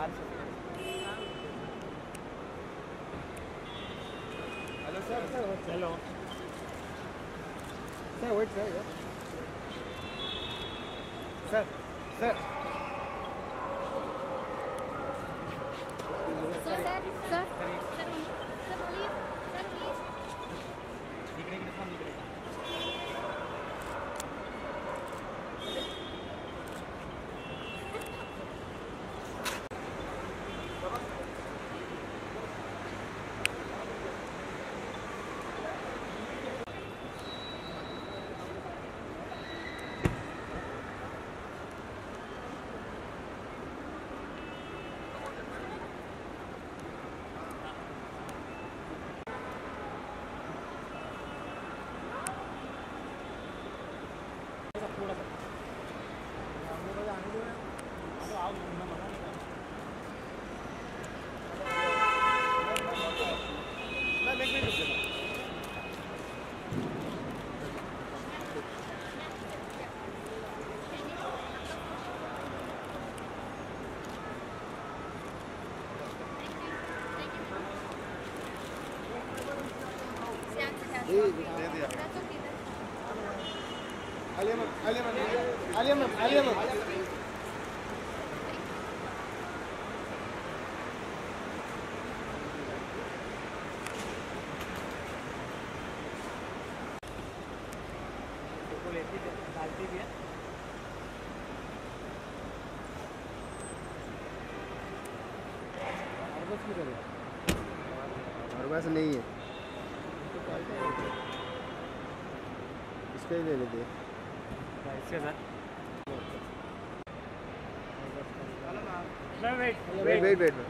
Hello, sir. Hello. Sir, wait, sir. Sir, sir. Sir बोलिए Aliya. डालती भी है और बस नहीं है इसका ही ले लेते इसके साथ वेट वेट वेट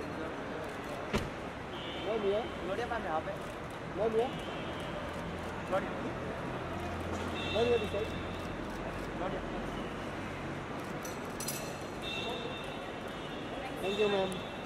लोडिया पास है पे लोडिया थैंक यू मैम